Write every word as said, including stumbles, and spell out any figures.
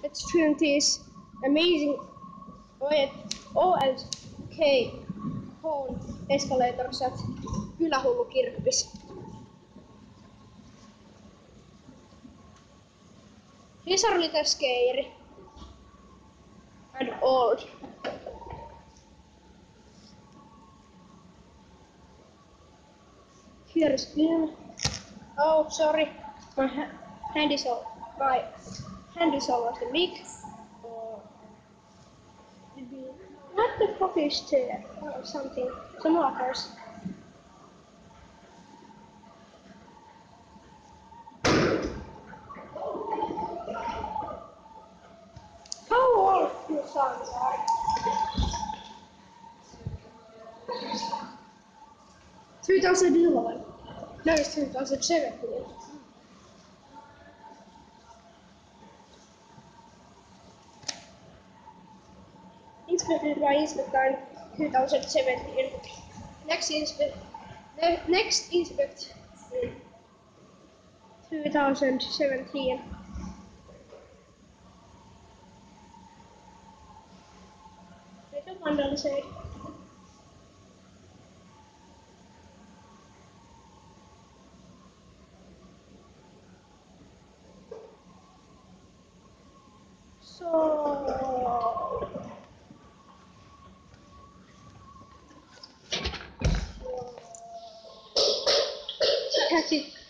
let's film these amazing O and K Kone escalators at Kylähullu kirppis. These are a little scary and old. Here is film. Oh, sorry, my ha hand is all my hand is over the mic. Uh, what the fuck is there? Oh, something. Some walkers. How old your sons are? two thousand eleven. No, it's two thousand seventeen. Inspected by Inspecta in two thousand seventeen. Next inspect, ne next inspect in two thousand seventeen. Little vandalisade. So that's it.